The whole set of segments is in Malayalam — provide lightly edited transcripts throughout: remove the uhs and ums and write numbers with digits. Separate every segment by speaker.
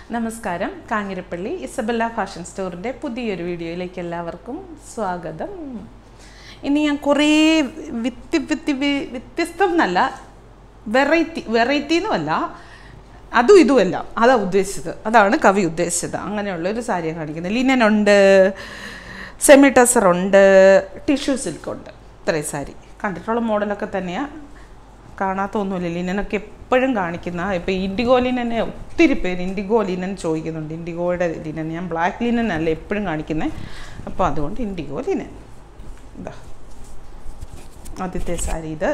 Speaker 1: നമസ്കാരം. കാഞ്ഞിരപ്പള്ളി ഇസബെല്ല ഫാഷൻ സ്റ്റോറിൻ്റെ പുതിയൊരു വീഡിയോയിലേക്ക് എല്ലാവർക്കും സ്വാഗതം. ഇനി ഞാൻ കുറേ വ്യത്യസ്തം എന്നല്ല, വെറൈറ്റി എന്നുമല്ല, അതും ഇതുമല്ല, അതാണ് ഉദ്ദേശിച്ചത്, അതാണ് കവി ഉദ്ദേശിച്ചത്. അങ്ങനെയുള്ളൊരു സാരിയാണ് കാണിക്കുന്നത്. ലിനനുണ്ട്, സെമി ടസറുണ്ട്, ടിഷ്യൂ സിൽക്കുണ്ട്. ഇത്രയും സാരി കണ്ടിട്ടുള്ള മോഡലൊക്കെ തന്നെയാണ്, കാണാത്തൊന്നുമില്ല. ലിനനൊക്കെ എപ്പോഴും കാണിക്കുന്ന, ഇപ്പോൾ ഇൻഡിഗോ ലിനനെ ഒത്തിരി പേര് ഇൻഡിഗോ ലിനൻ ചോദിക്കുന്നുണ്ട്. ഇൻഡിഗോയുടെ ലിനൻ, ഞാൻ ബ്ലാക്ക് ലിനൻ അല്ല എപ്പോഴും കാണിക്കുന്നത്, അപ്പോൾ അതുകൊണ്ട് ഇൻഡിഗോ ലിനൻ. ഇതാ ആദ്യത്തെ സാരി, ഇത്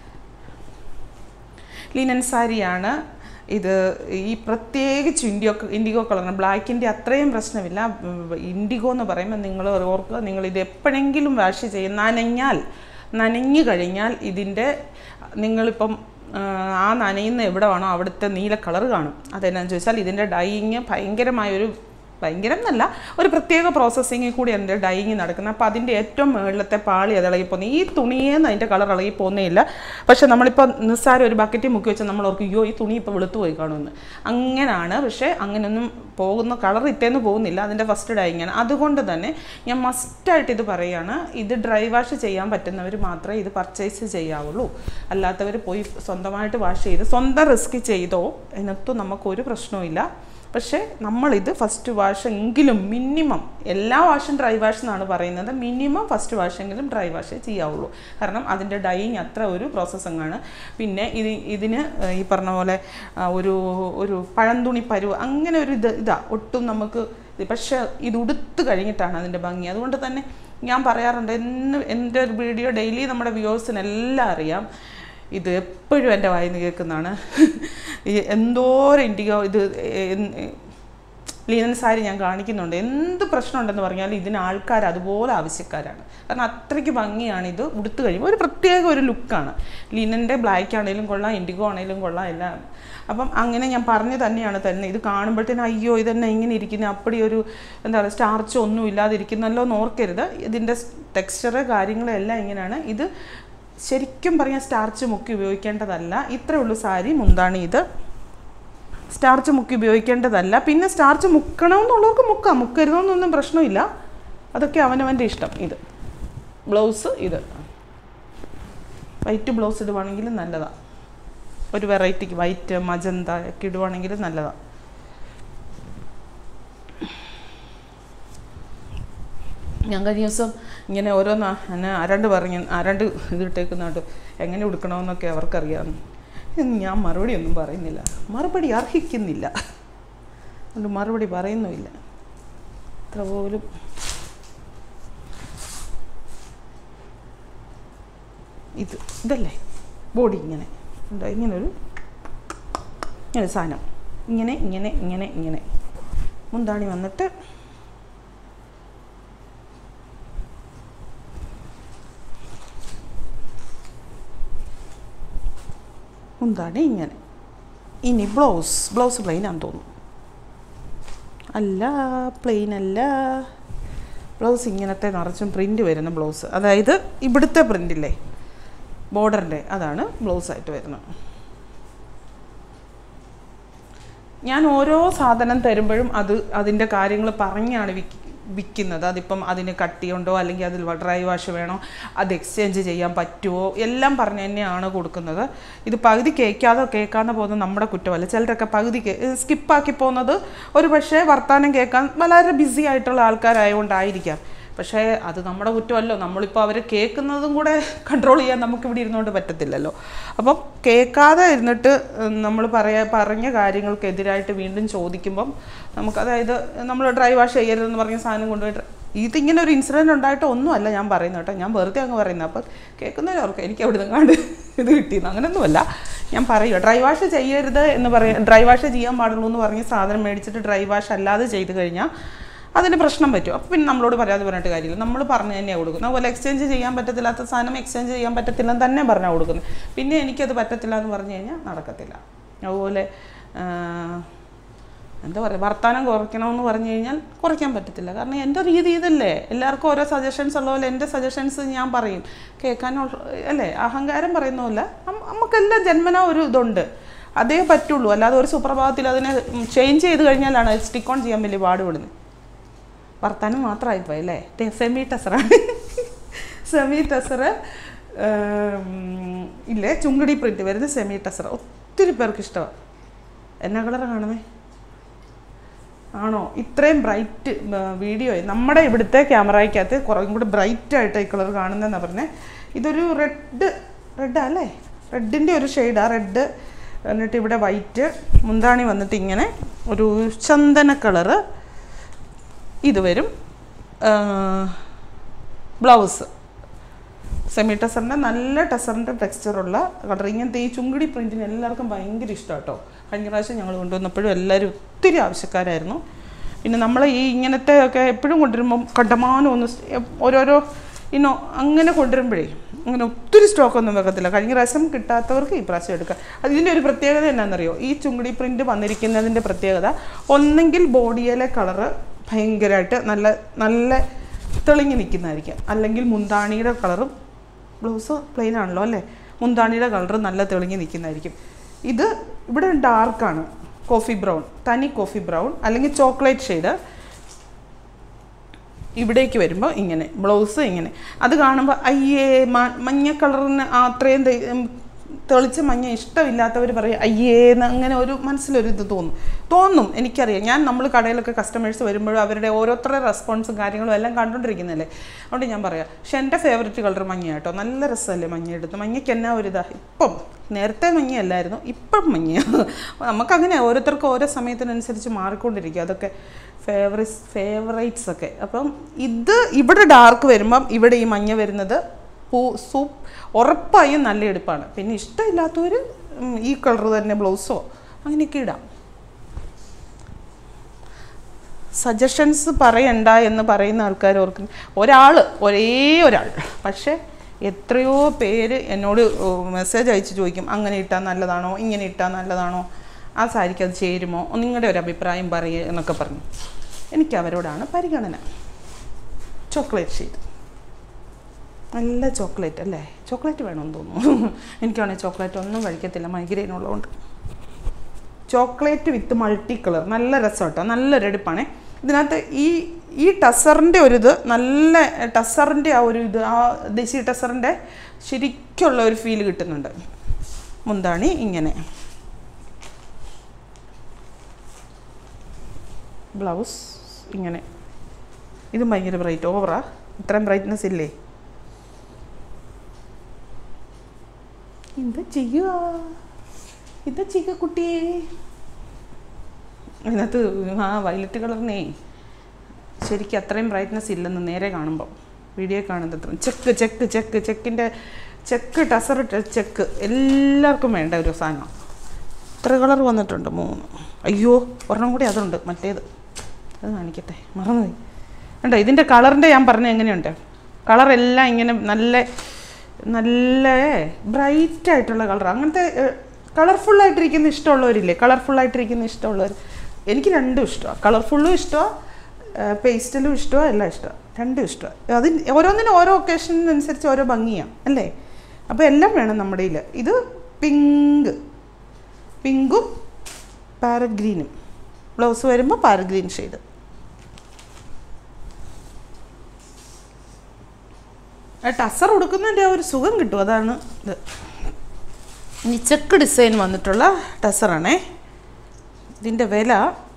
Speaker 1: ലിനൻ സാരിയാണ്. ഇത് ഈ പ്രത്യേകിച്ച് ഇൻഡിഗോ കളറാണ്. ബ്ലാക്കിൻ്റെ അത്രയും പ്രശ്നമില്ല. ഇൻഡിഗോ എന്ന് പറയുമ്പോൾ നിങ്ങൾ ഓർക്കുക, നിങ്ങളിത് എപ്പോഴെങ്കിലും വാഷ് ചെയ്യും, നനഞ്ഞു കഴിഞ്ഞാൽ ഇതിൻ്റെ നിങ്ങളിപ്പം ആ നനയുന്ന എവിടെ വേണോ അവിടുത്തെ നീല കളർ കാണും. അതെന്നാന്ന് ചോദിച്ചാൽ ഇതിൻ്റെ ഡൈയിങ് ഭയങ്കരം എന്നല്ല, ഒരു പ്രത്യേക പ്രോസസ്സിങ്ങിൽ കൂടി അതിൻ്റെ ഡൈയിങ് നടക്കുന്നത്. അപ്പോൾ അതിൻ്റെ ഏറ്റവും മുകളിലത്തെ പാളി അത് ഇളകിപ്പോകുന്നത്. ഈ തുണിയേന്ന് അതിൻ്റെ കളർ ഇളകി പോകുന്നേയില്ല. പക്ഷെ നമ്മളിപ്പോൾ നിസ്സാരം ഒരു ബക്കറ്റിൽ മുക്കി വെച്ചാൽ നമ്മൾ ഓർക്കും, അയ്യോ ഈ തുണി ഇപ്പോൾ വെളുത്തു പോയി കാണുമെന്ന്. അങ്ങനെയാണ്. പക്ഷേ അങ്ങനെയൊന്നും പോകുന്ന കളർ ഇറ്റേന്ന് പോകുന്നില്ല, അതിൻ്റെ ഫസ്റ്റ് ഡൈയിങ്ങാണ്. അതുകൊണ്ട് തന്നെ ഞാൻ മസ്റ്റായിട്ട് ഇത് പറയുകയാണ്, ഇത് ഡ്രൈ വാഷ് ചെയ്യാൻ പറ്റുന്നവർ മാത്രമേ ഇത് പർച്ചേസ് ചെയ്യാവുള്ളൂ. അല്ലാത്തവർ പോയി സ്വന്തമായിട്ട് വാഷ് ചെയ്ത് സ്വന്തം റിസ്ക് ചെയ്തോ, അതിനകത്തും നമുക്കൊരു പ്രശ്നവുമില്ല. പക്ഷേ നമ്മളിത് ഫസ്റ്റ് വാഷ് എങ്കിലും മിനിമം, എല്ലാ വാഷും ഡ്രൈ വാഷ് എന്നാണ് പറയുന്നത്, മിനിമം ഫസ്റ്റ് വാഷെങ്കിലും ഡ്രൈ വാഷേ ചെയ്യാവുള്ളൂ. കാരണം അതിൻ്റെ ഡൈയിങ് അത്ര ഒരു പ്രോസസ്സിങ്ങാണ്. പിന്നെ ഇതിന് ഈ പറഞ്ഞ പോലെ ഒരു പഴന്തുണി പരുവ് അങ്ങനെ ഒരു ഇതാ ഒട്ടും നമുക്ക്. പക്ഷേ ഇത് ഉടുത്ത് കഴിഞ്ഞിട്ടാണ് അതിൻ്റെ ഭംഗി. അതുകൊണ്ട് തന്നെ ഞാൻ പറയാറുണ്ട്, എൻ്റെ ഒരു വീഡിയോ ഡെയിലി നമ്മുടെ വ്യൂവേഴ്സിനെല്ലാം അറിയാം, ഇത് എപ്പോഴും എൻ്റെ വായിൽ നിന്ന് കേൾക്കുന്നതാണ്. എന്തോരം ഇൻഡിഗോ ഇത് ലിനൻ സാരി ഞാൻ കാണിക്കുന്നുണ്ട്. എന്ത് പ്രശ്നമുണ്ടെന്ന് പറഞ്ഞാൽ ഇതിന് ആൾക്കാർ അതുപോലെ ആവശ്യക്കാരാണ്. കാരണം അത്രയ്ക്ക് ഭംഗിയാണ്. ഇത് ഉടുത്ത് കഴിയുമ്പോൾ ഒരു പ്രത്യേക ഒരു ലുക്കാണ്. ലിനൻ്റെ ബ്ലാക്ക് ആണെങ്കിലും കൊള്ളാം, ഇൻഡിഗോ ആണെങ്കിലും കൊള്ളാം, എല്ലാം. അപ്പം അങ്ങനെ ഞാൻ പറഞ്ഞു തന്നെയാണ് തന്നെ. ഇത് കാണുമ്പോഴത്തേനും അയ്യോ ഇതെന്നെ ഇങ്ങനെ ഇരിക്കുന്നത്, അപ്പടി ഒരു എന്താ പറയുക സ്റ്റാർച്ച് ഒന്നും ഇല്ലാതിരിക്കുന്നല്ലോ എന്ന് ഓർക്കരുത്. ഇതിൻ്റെ ടെക്സ്ചറ് കാര്യങ്ങളെല്ലാം ഇങ്ങനെയാണ്. ഇത് ശരിക്കും പറഞ്ഞാൽ സ്റ്റാർച്ച് മുക്കി ഉപയോഗിക്കേണ്ടതല്ല. ഇത്രയേ ഉള്ളൂ സാരി. മുന്താണി ഇത് സ്റ്റാർച്ച് മുക്കി ഉപയോഗിക്കേണ്ടതല്ല. പിന്നെ സ്റ്റാർച്ച് മുക്കണമെന്നുള്ളവർക്ക് മുക്കാം, മുക്കരുതെന്നൊന്നും പ്രശ്നമില്ല, അതൊക്കെ അവനവൻ്റെ ഇഷ്ടം. ഇത് ബ്ലൗസ്, ഇത് വൈറ്റ് ബ്ലൗസ് ഇടുവാണെങ്കിലും നല്ലതാണ്. ഒരു വെറൈറ്റിക്ക് വൈറ്റ് മജന്ത ഒക്കെ ഇടുവാണെങ്കിലും നല്ലതാണ്. ഞാൻ കഴിഞ്ഞ ദിവസം ഇങ്ങനെ ഓരോന്ന് എന്നെ ആരാണ്ട് ഇതിട്ടേക്കുന്നുണ്ട്, എങ്ങനെ ഉടുക്കണമെന്നൊക്കെ അവർക്കറിയാം. ഞാൻ മറുപടി ഒന്നും പറയുന്നില്ല, മറുപടി അർഹിക്കുന്നില്ല, അതുകൊണ്ട് മറുപടി പറയുന്നുമില്ല. അത്ര പോലും ഇതല്ലേ ബോഡി ഇങ്ങനെ ഉണ്ടോ, ഇങ്ങനെ സാധനം ഇങ്ങനെ മുന്താണി വന്നിട്ട് മുന്താണി ഇങ്ങനെ. ഇനി ബ്ലൗസ് പ്ലെയിനാന്ന് തോന്നുന്നു. അല്ല, പ്ലെയിൻ അല്ല, ബ്ലൗസ് ഇങ്ങനത്തെ നിറച്ചും പ്രിൻ്റ് വരുന്ന ബ്ലൗസ്, അതായത് ഇവിടുത്തെ പ്രിൻ്റില്ലേ ബോർഡറിൻ്റെ, അതാണ് ബ്ലൗസായിട്ട് വരുന്നത്. ഞാൻ ഓരോ സാധനം തരുമ്പോഴും അതിൻ്റെ കാര്യങ്ങൾ പറഞ്ഞാണ് വിൽക്കുന്നത്. അതിപ്പം അതിന് കട്ടിയുണ്ടോ, അല്ലെങ്കിൽ അതിൽ ഡ്രൈ വാഷ് വേണോ, അത് എക്സ്ചേഞ്ച് ചെയ്യാൻ പറ്റുമോ, എല്ലാം പറഞ്ഞ് തന്നെയാണ് കൊടുക്കുന്നത്. ഇത് പകുതി കേൾക്കാതെ പോകുന്നത് നമ്മുടെ കുറ്റമല്ല. ചിലരൊക്കെ പകുതി സ്കിപ്പാക്കി പോകുന്നത് ഒരു പക്ഷേ വർത്തമാനം കേൾക്കാൻ വളരെ ബിസി ആയിട്ടുള്ള ആൾക്കാരായതുകൊണ്ടായിരിക്കാം. പക്ഷേ അത് നമ്മുടെ കുറ്റമല്ലോ. നമ്മളിപ്പോൾ അവരെ കേൾക്കുന്നതും കൂടെ കൺട്രോൾ ചെയ്യാൻ നമുക്കിവിടെ ഇരുന്നുകൊണ്ട് പറ്റത്തില്ലല്ലോ. അപ്പം കേൾക്കാതെ ഇരുന്നിട്ട് നമ്മൾ പറഞ്ഞ കാര്യങ്ങൾക്കെതിരായിട്ട് വീണ്ടും ചോദിക്കുമ്പം നമുക്ക്, അതായത് നമ്മൾ ഡ്രൈ വാഷ് ചെയ്യരുതെന്ന് പറഞ്ഞ സാധനം കൊണ്ടുപോയിട്ട്, ഇതിങ്ങനെ ഒരു ഇൻസിഡൻറ്റ് ഉണ്ടായിട്ട് ഒന്നുമല്ല ഞാൻ പറയുന്നത് കേട്ടോ, ഞാൻ വെറുതെ അങ്ങ് പറയുന്നത്. അപ്പം കേൾക്കുന്നവരവർക്ക് എനിക്ക് അവിടെ നിന്നാണ്ട് ഇത് കിട്ടിയെന്ന് അങ്ങനെയൊന്നുമല്ല. ഞാൻ പറയുക, ഡ്രൈ വാഷ് ചെയ്യരുത് എന്ന് ഡ്രൈ വാഷ് ചെയ്യാൻ പാടുള്ളൂ എന്ന് പറഞ്ഞ സാധനം മേടിച്ചിട്ട് ഡ്രൈ വാഷ് അല്ലാതെ ചെയ്ത് കഴിഞ്ഞാൽ അതിന് പ്രശ്നം പറ്റും. അപ്പോൾ പിന്നെ നമ്മളോട് പറഞ്ഞിട്ട് കാര്യമില്ല, നമ്മൾ പറഞ്ഞു തന്നെയാണ് കൊടുക്കുന്നത്. അതുപോലെ എക്സ്ചേഞ്ച് ചെയ്യാൻ പറ്റത്തില്ലാത്ത സാധനം എക്സ്ചേഞ്ച് ചെയ്യാൻ പറ്റത്തില്ലെന്ന് തന്നെ പറഞ്ഞാൽ കൊടുക്കുന്നത്. പിന്നെ എനിക്കത് പറ്റത്തില്ല എന്ന് പറഞ്ഞു കഴിഞ്ഞാൽ നടക്കത്തില്ല. അതുപോലെ എന്താ പറയുക, വർത്തമാനം കുറയ്ക്കണമെന്ന് പറഞ്ഞു കഴിഞ്ഞാൽ കുറയ്ക്കാൻ പറ്റത്തില്ല. കാരണം എൻ്റെ രീതി ഇതല്ലേ, എല്ലാവർക്കും ഓരോ സജഷൻസ് ഉള്ള പോലെ എൻ്റെ സജഷൻസ് ഞാൻ പറയും. കേൾക്കാനുള്ള അല്ലേ, അഹങ്കാരം പറയുന്ന പോലെ നമുക്കെല്ലാം ജന്മനാ ഒരു ഇതുണ്ട്. അതേ പറ്റുള്ളൂ. അല്ലാതെ ഒരു സുപ്രഭാതത്തിൽ അതിനെ ചേഞ്ച് ചെയ്ത് കഴിഞ്ഞാലാണ് സ്റ്റിക്ക് ഓൺ ചെയ്യാൻ വലിയ പാടുപെടുന്നത്. വർത്താനം മാത്രമായിപ്പോയി അല്ലേ. സെമി ടസറാണ്. സെമി ടസർ ഇല്ലേ, ചുങ്കടി പ്രിൻറ്റ് വരുന്നത് സെമി ടസർ. ഒത്തിരി പേർക്ക് ഇഷ്ടമാണ്. എന്നാ കളറാണ് കാണുന്നത് ആണോ? ഇത്രയും ബ്രൈറ്റ് വീഡിയോ നമ്മുടെ ഇവിടുത്തെ ക്യാമറയ്ക്കകത്ത് കുറേ കൂടി ബ്രൈറ്റായിട്ട് ഈ കളർ കാണുന്നതെന്നാണ് പറഞ്ഞത്. ഇതൊരു റെഡാ അല്ലേ, റെഡിൻ്റെ ഒരു ഷെയ്ഡാണ് റെഡ്. എന്നിട്ട് ഇവിടെ വൈറ്റ്, മുന്താണി വന്നിട്ട് ഇങ്ങനെ ഒരു ചന്ദന കളറ് ഇത് വരും. ബ്ലൗസ് സെമി ടസറിൻ്റെ നല്ല ടസറിൻ്റെ ടെക്സ്ചറുള്ള കളർ. ഇങ്ങനത്തെ ഈ ചുങ്കിടി പ്രിൻറ്റിന് എല്ലാവർക്കും ഭയങ്കര ഇഷ്ടമാണ് കേട്ടോ. കഴിഞ്ഞ പ്രാവശ്യം ഞങ്ങൾ കൊണ്ടുവന്നപ്പോഴും എല്ലാവരും ഒത്തിരി ആവശ്യക്കാരായിരുന്നു. പിന്നെ നമ്മൾ ഈ ഇങ്ങനത്തെ ഒക്കെ എപ്പോഴും കൊണ്ടുവരുമ്പം കണ്ടമാനം ഒന്ന് ഓരോരോ അങ്ങനെ കൊണ്ടുവരുമ്പോഴേ അങ്ങനെ ഒത്തിരി സ്റ്റോക്കൊന്നും വെക്കത്തില്ല. കഴിഞ്ഞ പ്രാവശ്യം കിട്ടാത്തവർക്ക് ഈ പ്രാവശ്യം എടുക്കാം. അതിൻ്റെ ഒരു പ്രത്യേകത എന്നാണെന്നറിയോ, ഈ ചുങ്കിടി പ്രിൻറ്റ് വന്നിരിക്കുന്നതിൻ്റെ പ്രത്യേകത ഒന്നെങ്കിൽ ബോഡിയിലെ കളറ് ഭയങ്കരമായിട്ട് നല്ല നല്ല തെളിഞ്ഞ് നിൽക്കുന്നതായിരിക്കും, അല്ലെങ്കിൽ മുന്താണിയുടെ കളറും, ബ്ലൗസ് പ്ലെയിൻ ആണല്ലോ അല്ലേ, മുന്താണിയുടെ കളറ് നല്ല തെളിഞ്ഞ് നിൽക്കുന്നതായിരിക്കും. ഇത് ഇവിടെ ഡാർക്കാണ്, കോഫി ബ്രൗൺ, തനി കോഫി ബ്രൗൺ അല്ലെങ്കിൽ ചോക്ലേറ്റ് ഷെയ്ഡ്. ഇവിടേക്ക് വരുമ്പോൾ ഇങ്ങനെ ബ്ലൗസ് ഇങ്ങനെ. അത് കാണുമ്പോൾ അയ്യേ മഞ്ഞ കളറിന് അത്രയും തെളിച്ച മഞ്ഞ ഇഷ്ടമില്ലാത്തവർ പറയും അയ്യേന്ന്, അങ്ങനെ ഒരു മനസ്സിലൊരു ഇത് തോന്നും. എനിക്കറിയാം, നമ്മൾ കടയിലൊക്കെ കസ്റ്റമേഴ്സ് വരുമ്പോഴും അവരുടെ ഓരോരുത്തരുടെ റെസ്പോൺസും കാര്യങ്ങളും എല്ലാം കണ്ടുകൊണ്ടിരിക്കുന്നതല്ലേ. അതുകൊണ്ട് ഞാൻ പറയാം, പക്ഷെ എൻ്റെ ഫേവററ്റ് കളർ മഞ്ഞ കേട്ടോ. നല്ല രസമല്ലേ മഞ്ഞ എടുത്ത്. മഞ്ഞയ്ക്ക് എന്നാ ഒരു ഇപ്പം നേരത്തെ മഞ്ഞയല്ലായിരുന്നു, ഇപ്പം മഞ്ഞ. നമുക്കങ്ങനെ ഓരോരുത്തർക്കും ഓരോ സമയത്തിനനുസരിച്ച് മാറിക്കൊണ്ടിരിക്കും. അതൊക്കെ ഫേവറേറ്റ്സ് ഒക്കെ. അപ്പം ഇവിടെ ഡാർക്ക് വരുമ്പം ഇവിടെ ഈ മഞ്ഞ വരുന്നത് ഉറപ്പായും നല്ല എടുപ്പാണ്. പിന്നെ ഇഷ്ടമില്ലാത്തവർ ഈ കളർ തന്നെ ബ്ലൗസോ അങ്ങനെയൊക്കെ ഇടാം. സജഷൻസ് പറയണ്ട എന്ന് പറയുന്ന ആൾക്കാർ ഓർക്കും. ഒരേ ഒരാൾ പക്ഷേ എത്രയോ പേര് എന്നോട് മെസ്സേജ് അയച്ച് ചോദിക്കും, അങ്ങനെ ഇട്ടാൽ നല്ലതാണോ, ഇങ്ങനെ ഇട്ടാൽ നല്ലതാണോ, ആ സാരിക്ക് അത് ചേരുമോ, നിങ്ങളുടെ ഒരു അഭിപ്രായം പറയുക എന്നൊക്കെ പറഞ്ഞു. എനിക്ക് അവരോടാണ് പരിഗണന. ചോക്ലേറ്റ് ഷെയ്ഡ് നല്ല ചോക്ലേറ്റ് അല്ലേ, ചോക്ലേറ്റ് വേണമെന്ന് തോന്നുന്നു. എനിക്കാണെങ്കിൽ ചോക്ലേറ്റ് ഒന്നും കഴിക്കത്തില്ല, മൈഗ്രെയിൻ ഉള്ളതുകൊണ്ട്. ചോക്ലേറ്റ് വിത്ത് മൾട്ടി കളർ നല്ല രസം കേട്ടോ, നല്ലൊരു എടുപ്പാണേ. ഇതിനകത്ത് ഈ ടസറിൻ്റെ ഒരിത്, നല്ല ടസറിൻ്റെ ആ ഒരു ഇത്, ആ ദേശീയ ടസറിൻ്റെ ശരിക്കുള്ള ഒരു ഫീൽ കിട്ടുന്നുണ്ട്. മുന്താണി ഇങ്ങനെ, ബ്ലൗസ് ഇങ്ങനെ. ഇതും ഭയങ്കര ബ്രൈറ്റ്, ഓവറാ, ഇത്രയും ബ്രൈറ്റ്നെസ് ഇല്ലേ. എന്താ ചെയ്യുക കുട്ടിയെ. അതിനകത്ത് വയലറ്റ് കളറിനേ ശരിക്കും അത്രയും ബ്രൈറ്റ്നെസ് ഇല്ലെന്ന് നേരെ കാണുമ്പോൾ, വീഡിയോ കാണുന്നത് അത്ര. ചെക്ക് ടസർ ചെക്ക് എല്ലാവർക്കും വേണ്ട ഒരു സാധനം. ഇത്ര കളർ വന്നിട്ടുണ്ട്, 3. അയ്യോ ഒരെണ്ണം കൂടി അതുണ്ട്, മറ്റേത് അത് കാണിക്കട്ടെ, മറന്നുപോയി. കണ്ടോ ഇതിൻ്റെ കളറിൻ്റെ ഞാൻ പറഞ്ഞത് എങ്ങനെയുണ്ട്. കളറെല്ലാം ഇങ്ങനെ നല്ല നല്ല ബ്രൈറ്റായിട്ടുള്ള കളർ. അങ്ങനത്തെ കളർഫുള്ളായിട്ടിരിക്കുന്ന ഇഷ്ടമുള്ളവരില്ലേ, കളർഫുള്ളായിട്ടിരിക്കുന്ന ഇഷ്ടമുള്ളവർ. എനിക്ക് രണ്ടും ഇഷ്ടമാണ്, കളർഫുള്ളും ഇഷ്ടമാണ്, പേസ്റ്റലും ഇഷ്ടമാണ്, എല്ലാം ഇഷ്ടമാണ്, രണ്ടും ഇഷ്ടമാണ്. അതിന് ഓരോന്നിനും ഓരോ ഒക്കേഷനനുസരിച്ച് ഓരോ ഭംഗിയാണ് അല്ലേ. അപ്പോൾ എല്ലാം വേണം നമ്മുടെ കയ്യിൽ. ഇത് പിങ്കും പാരറ്റ് ഗ്രീനും, ബ്ലൗസ് വരുമ്പോൾ പാരറ്റ് ഗ്രീൻ ഷെയ്ഡ്. ടസർ ഉടുക്കുന്നതിൻ്റെ ആ ഒരു സുഖം കിട്ടും, അതാണ് ഇത്. ഇനി ചെക്ക് ഡിസൈൻ വന്നിട്ടുള്ള ടസറാണേ. ഇതിൻ്റെ വില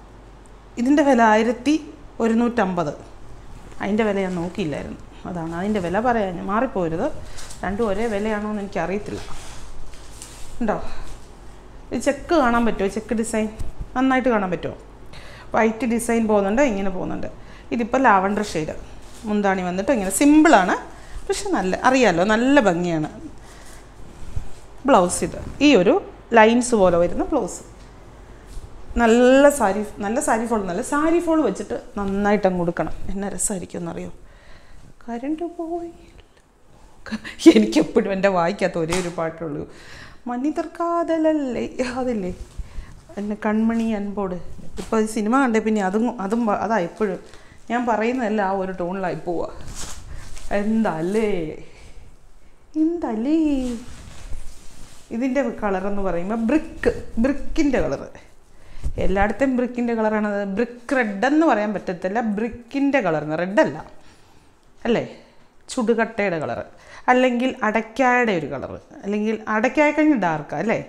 Speaker 1: 1150. അതിൻ്റെ വില ഞാൻ നോക്കിയില്ലായിരുന്നു, അതാണ് അതിൻ്റെ വില പറയാൻ മാറിപ്പോരുത്. രണ്ടും ഒരേ വിലയാണോ എന്ന് എനിക്കറിയത്തില്ല. ഉണ്ടോ ഇത് ചെക്ക് കാണാൻ പറ്റുമോ? ചെക്ക് ഡിസൈൻ നന്നായിട്ട് കാണാൻ പറ്റുമോ? വൈറ്റ് ഡിസൈൻ പോകുന്നുണ്ട്, ഇങ്ങനെ പോകുന്നുണ്ട്. ഇതിപ്പോൾ ലാവണ്ടർ ഷെയ്ഡ്. മുന്താണി വന്നിട്ട് ഇങ്ങനെ സിമ്പിളാണ്, പക്ഷെ അറിയാമല്ലോ നല്ല ഭംഗിയാണ്. ബ്ലൗസ് ഇത് ഈ ഒരു ലൈൻസ് പോലെ വരുന്ന ബ്ലൗസ്. നല്ല സാരി ഫോൾ വെച്ചിട്ട് നന്നായിട്ട് അങ്ങ് കൊടുക്കണം. എന്നാ രസമായിരിക്കും എന്നറിയോ. കരണ്ട് പോയി. എനിക്കെപ്പോഴും എൻ്റെ വായിക്കാത്ത ഒരേ ഒരു പാട്ടുള്ളൂ, മനിതർക്കാതലല്ലേ, അതില്ലേ എന്നെ കൺമണി അൻപോട്. ഇപ്പോൾ സിനിമ കണ്ടേ പിന്നെ അതാ എപ്പോഴും ഞാൻ പറയുന്നതല്ല ആ ഒരു ടോണിലായി പോവുക. എന്തല്ലേ ഇതിൻ്റെ കളറെന്ന് പറയുമ്പോൾ ബ്രിക്കിൻ്റെ കളറ്. എല്ലായിടത്തും ബ്രിക്കിൻ്റെ കളറാണ്. ബ്രിക്ക് റെഡ് എന്ന് പറയാൻ പറ്റത്തില്ല, ബ്രിക്കിൻ്റെ കളറിന്, റെഡല്ല അല്ലേ, ചുടുകട്ടയുടെ കളറ്, അല്ലെങ്കിൽ അടയ്ക്കായുടെ ഒരു കളറ്, അല്ലെങ്കിൽ അടയ്ക്കായ കഴിഞ്ഞ് ഡാർക്കാണ് അല്ലേ.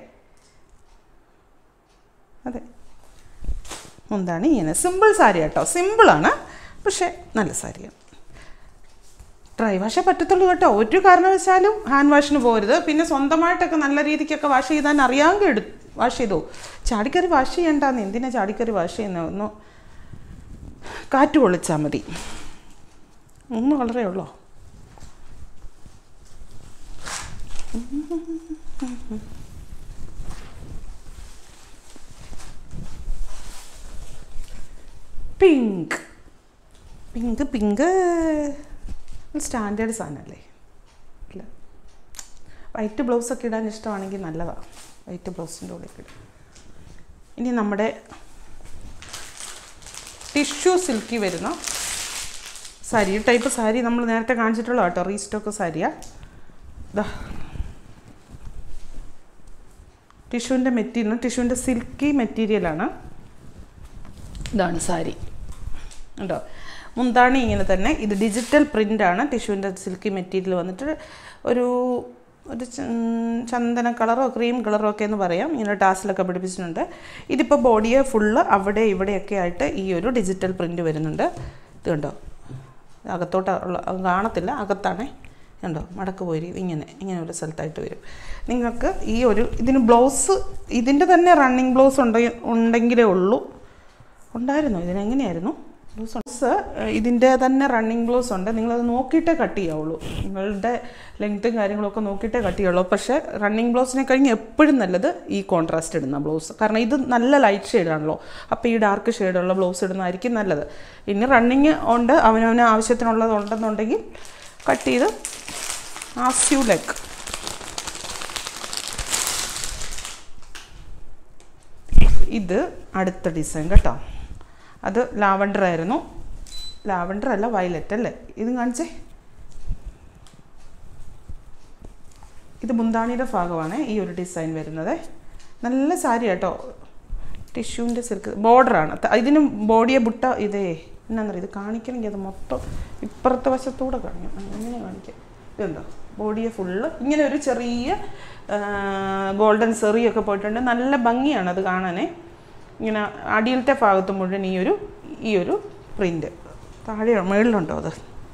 Speaker 1: അതെ, മുന്താണി ഇങ്ങനെ സിമ്പിൾ സാരി കേട്ടോ, സിമ്പിളാണ് പക്ഷേ നല്ല സാരിയാണ്. ഡ്രൈ വാഷേ പറ്റത്തുള്ളൂ കേട്ടോ, ഒരു കാരണവശാലും ഹാൻഡ് വാഷിന് പോകരുത്. പിന്നെ സ്വന്തമായിട്ടൊക്കെ നല്ല രീതിക്കൊക്കെ വാഷ് ചെയ്താൽ അറിയാമെങ്കിൽ വാഷ് ചെയ്തോ. ചാടിക്കറി വാഷ് ചെയ്യണ്ടെന്ന്, എന്തിനാ ചാടിക്കറി വാഷ് ചെയ്യുന്നത്? ഒന്ന് കാറ്റ് കൊള്ളിച്ചാൽ മതി. 3 കളറേ ഉള്ളോ? പിങ്ക് പിങ്ക് പിങ്ക് സ്റ്റാൻഡേർഡ് സാധനമല്ലേ. ഇല്ല, വൈറ്റ് ബ്ലൗസൊക്കെ ഇടാൻ ഇഷ്ടമാണെങ്കിൽ നല്ലതാണ്, വൈറ്റ് ബ്ലൗസിൻ്റെ കൂടെ ഇടും. ഇനി നമ്മുടെ ടിഷ്യൂ സിൽക്കി വരുന്ന സാരി, ഈ ടൈപ്പ് സാരി നമ്മൾ നേരത്തെ കാണിച്ചിട്ടുള്ള കേട്ടോ, റീസ്റ്റോക്ക് സാരിയാണ്. ഇതാ ടിഷ്യൂവിൻ്റെ മെറ്റീരിയൽ, ടിഷ്യൂവിൻ്റെ സിൽക്കി മെറ്റീരിയലാണ്. ഇതാണ് സാരി കേട്ടോ. മുന്താണി ഇങ്ങനെ തന്നെ, ഇത് ഡിജിറ്റൽ പ്രിൻ്റാണ്. ടിഷ്യൂവിൻ്റെ സിൽക്കി മെറ്റീരിയൽ വന്നിട്ട് ഒരു ചന്ദന കളറോ ക്രീം കളറോ ഒക്കെ എന്ന് പറയാം. ഇങ്ങനെ ടാസിലൊക്കെ പിടിപ്പിച്ചിട്ടുണ്ട്. ഇതിപ്പോൾ ബോഡിയെ ഫുള്ള് അവിടെ ഇവിടെയൊക്കെ ആയിട്ട് ഈ ഒരു ഡിജിറ്റൽ പ്രിൻ്റ് വരുന്നുണ്ട്. ഇത് കണ്ടോ, അകത്തോട്ട് കാണത്തില്ല, അകത്താണേ കണ്ടോ, മടക്ക് പോയി ഇങ്ങനെ ഒരു സ്ഥലത്തായിട്ട് വരും. നിങ്ങൾക്ക് ഈ ഒരു ഇതിന് ബ്ലൗസ്, ഇതിൻ്റെ തന്നെ റണ്ണിങ് ബ്ലൗസ് ഉണ്ടെങ്കിലേ ഉള്ളൂ. ഉണ്ടായിരുന്നു, ഇതിനെങ്ങനെയായിരുന്നു ബ്ലൗസ്? ഇതിൻ്റെ തന്നെ റണ്ണിങ് ബ്ലൗസ് ഉണ്ട്. നിങ്ങളത് നോക്കിയിട്ടേ കട്ട് ചെയ്യാവുള്ളൂ, നിങ്ങളുടെ ലെങ്ത്തും കാര്യങ്ങളൊക്കെ നോക്കിയിട്ടേ കട്ട് ചെയ്യുള്ളൂ. പക്ഷേ റണ്ണിങ് ബ്ലൗസിനെ കഴിഞ്ഞ് എപ്പോഴും നല്ലത് ഈ കോൺട്രാസ്റ്റ് ഇടുന്ന ബ്ലൗസ്. കാരണം ഇത് നല്ല ലൈറ്റ് ഷെയ്ഡാണല്ലോ, അപ്പോൾ ഈ ഡാർക്ക് ഷെയ്ഡുള്ള ബ്ലൗസ് ഇടുന്നതായിരിക്കും നല്ലത്. ഇനി റണ്ണിങ് ഉണ്ട്, അവനവന് ആവശ്യത്തിനുള്ളത് ഉണ്ടെന്നുണ്ടെങ്കിൽ കട്ട് ചെയ്ത് ആസ് യു ലൈക്ക്. ഇത് അടുത്ത ഡിസൈൻ കേട്ടോ, അത് ലാവണ്ടർ ആയിരുന്നു. ലാവണ്ടർ അല്ല, വയലറ്റ് അല്ലേ. ഇത് കാണിച്ചേ, ഇത് മുന്താണിയുടെ ഭാഗമാണ് ഈ ഒരു ഡിസൈൻ വരുന്നത്. നല്ല സാരി കേട്ടോ, ടിഷ്യൂവിൻ്റെ സിൽക്ക് ബോർഡറാണ്. ഇതിന് ബോഡിയെ ബുട്ട ഇതേ എന്നാന്നറിയാം, ഇത് കാണിക്കണമെങ്കിൽ അത് മൊത്തം ഇപ്പുറത്തെ വശത്തൂടെ കാണിക്കും, അങ്ങനെ കാണിക്കാം. ഇതുണ്ടോ, ബോഡിയെ ഫുള്ള് ഇങ്ങനെ ഒരു ചെറിയ ഗോൾഡൻ സെറിയൊക്കെ പോയിട്ടുണ്ട്. നല്ല ഭംഗിയാണ് അത് കാണാനേ. ഇങ്ങനെ അടിയിലത്തെ ഭാഗത്ത് മുഴുവൻ ഈ ഒരു പ്രിൻ്റ്. താഴെ മുകളിലുണ്ടോ അത്?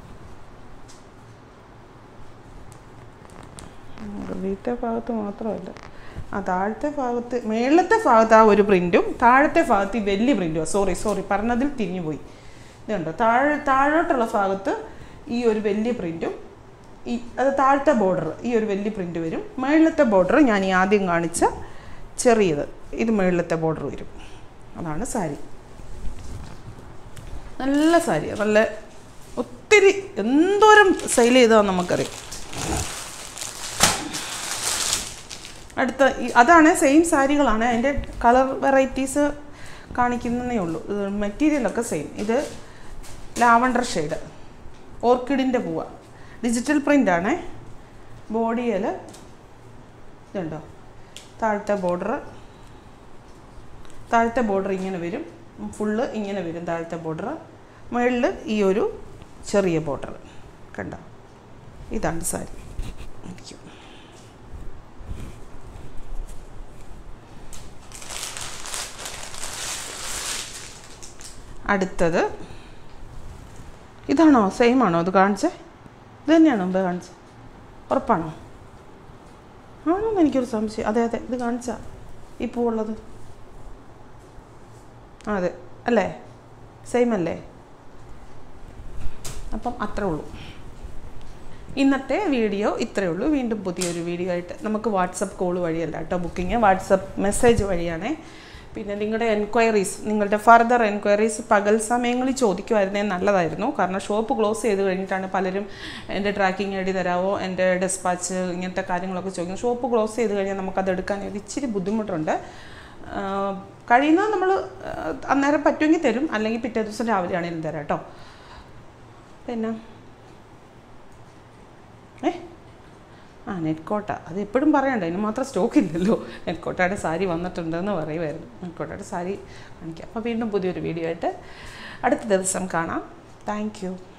Speaker 1: അടിയിലത്തെ ഭാഗത്ത് മാത്രമല്ല, ആ താഴത്തെ ഭാഗത്ത്, മുകളിലത്തെ ഭാഗത്ത് ആ ഒരു പ്രിൻറ്റും താഴത്തെ ഭാഗത്ത് ഈ വലിയ പ്രിൻറ്റും. സോറി പറഞ്ഞതിൽ തിരിഞ്ഞുപോയി. ഇതുണ്ടോ, താഴോട്ടുള്ള ഭാഗത്ത് ഈ ഒരു വലിയ പ്രിൻറ്റും, അത് താഴത്തെ ബോർഡർ ഈ ഒരു വലിയ പ്രിൻ്റ് വരും. മുകളിലത്തെ ബോർഡർ ഞാൻ ഈ ആദ്യം കാണിച്ച ചെറിയത്, ഇത് മുകളിലത്തെ ബോർഡർ വരും. അതാണ് സാരി. നല്ല സാരി, നല്ല ഒത്തിരി എന്തോരം സെയിൽ ചെയ്താൽ നമുക്കറിയാം. അടുത്ത അതാണ് സെയിം സാരികളാണ്, അതിൻ്റെ കളർ വെറൈറ്റീസ് കാണിക്കുന്നതേ ഉള്ളൂ. മെറ്റീരിയലൊക്കെ സെയിം. ഇത് ലാവണ്ടർ ഷെയ്ഡ്, ഓർക്കിഡിൻ്റെ പൂവ, ഡിജിറ്റൽ പ്രിൻ്റാണ്. ബോഡിയിൽ ഇതുണ്ടോ, താഴത്തെ ബോർഡർ ഇങ്ങനെ വരും, ഫുള്ള് ഇങ്ങനെ വരും താഴത്തെ ബോർഡർ. മുകളിൽ ഈ ഒരു ചെറിയ ബോർഡർ കണ്ടോ. ഇതാണ് സാരി. അടുത്തത് ഇതാണോ, സെയിം ആണോ? അത് കാണിച്ചേ, ഇത് തന്നെയാണോ മുമ്പ് കാണിച്ചത്? ഉറപ്പാണോ? ആണോന്ന് എനിക്കൊരു സംശയം. അതെ ഇത് കാണിച്ചാ ഈ പൂവുള്ളത്. അതെ അല്ലേ, സെയിം അല്ലേ? അപ്പം അത്രേ ഉള്ളൂ. ഇന്നത്തെ വീഡിയോ ഇത്രയേ ഉള്ളൂ. വീണ്ടും പുതിയൊരു വീഡിയോ ആയിട്ട് നമുക്ക് വാട്സപ്പ് കോൾ വഴിയല്ല കേട്ടോ ബുക്കിങ്, വാട്സപ്പ് മെസ്സേജ് വഴിയാണേ. പിന്നെ നിങ്ങളുടെ എൻക്വയറീസ്, നിങ്ങളുടെ ഫർദർ എൻക്വയറീസ് പകൽ സമയങ്ങളിൽ ചോദിക്കുമായിരുന്നേ നല്ലതായിരുന്നു. കാരണം ഷോപ്പ് ക്ലോസ് ചെയ്ത് കഴിഞ്ഞിട്ടാണ് പലരും എൻ്റെ ട്രാക്കിംഗ് ഐ ഡി തരാമോ, എൻ്റെ ഡെസ്പാച്ച്, ഇങ്ങനത്തെ കാര്യങ്ങളൊക്കെ ചോദിക്കും. ഷോപ്പ് ക്ലോസ് ചെയ്ത് കഴിഞ്ഞാൽ നമുക്കത് എടുക്കാൻ ഇച്ചിരി ബുദ്ധിമുട്ടുണ്ട്. കഴിയുന്നത് നമ്മൾ അന്നേരം പറ്റുമെങ്കിൽ തരും, അല്ലെങ്കിൽ പിറ്റേ ദിവസം രാവിലെ ആണെങ്കിലും തരാം കേട്ടോ. പിന്നെ നെറ്റ്കോട്ട അത് എപ്പോഴും പറയണ്ട, അതിന് മാത്രം സ്റ്റോക്ക് ഇല്ലല്ലോ. നെറ്റ്കോട്ടയുടെ സാരി വന്നിട്ടുണ്ടെന്ന് പറയുമായിരുന്നു. നെറ്റ്കോട്ടയുടെ സാരി കാണിക്കാം. അപ്പോൾ വീണ്ടും പുതിയൊരു വീഡിയോ ആയിട്ട് അടുത്ത ദിവസം കാണാം. Thank U.